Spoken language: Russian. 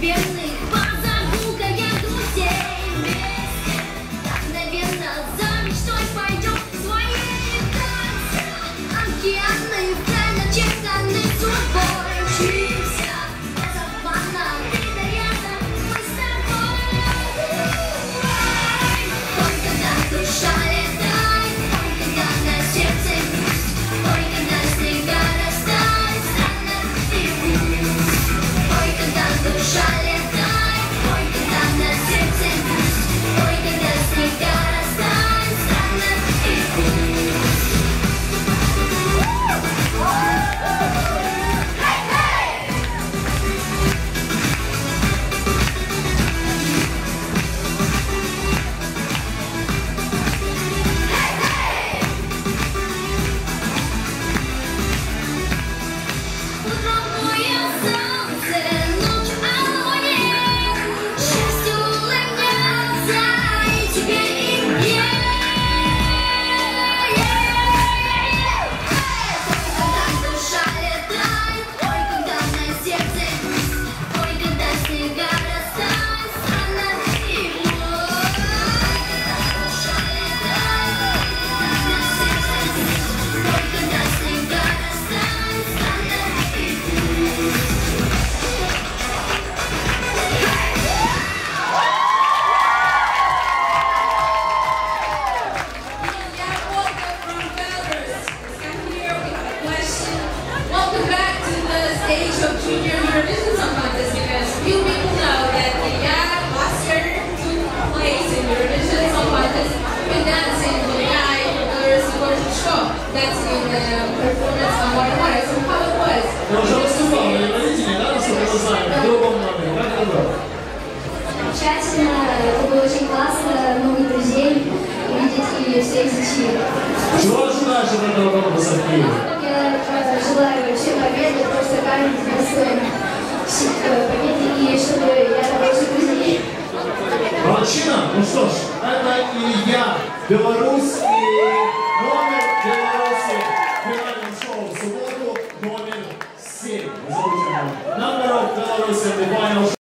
пьяных по загулкам друзей. Вместе так, наверное, за мечтой пойдем в своей танцы. Океаны вдаль начертаны судьбой. Мчимся без обмана, ты да рядом, мы с тобой. Ой, когда душа летает, ой, когда на сердце грусть, ой, когда снега растает, странно и грусть. Ой, когда душа летает, ой, когда на сердце грусть, ой, когда снега растает, странно и грусть. Утром моё солнце, ночью о луне, счастью улыбнется и тебе, и мне. Ой, когда душа летает, ой, когда на сердце грусть, ой, когда снега растает, странно и вновь. Когда душа летает, ой, когда на сердце грусть, ой, когда снега растает, странно и вновь. Welcome back to the stage of Junior Eurovision Song Contest, because few people know that Ilya last year took place in Eurovision Song Contest with dancing with the guy Gorshko. That's in the performance on Water Water. So how it was? Я уже выступал на Евровидении, да, насколько мы знаем, в другом номере. Как это было? Замечательно, это было очень классно, много друзей увидеть и всех зачем. Чего ожидаешь от этого конкурса в Киеве? Я желаю вообще победы, просто каждый достоин победы и чтобы я добился друзей. Молодчина? Ну что ж, это Илья, Беларусь и...